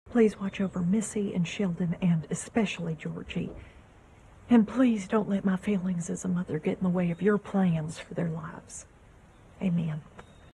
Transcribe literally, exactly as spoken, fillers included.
Please watch over Missy and Sheldon and especially Georgie. And please don't let my feelings as a mother get in the way of your plans for their lives. Amen.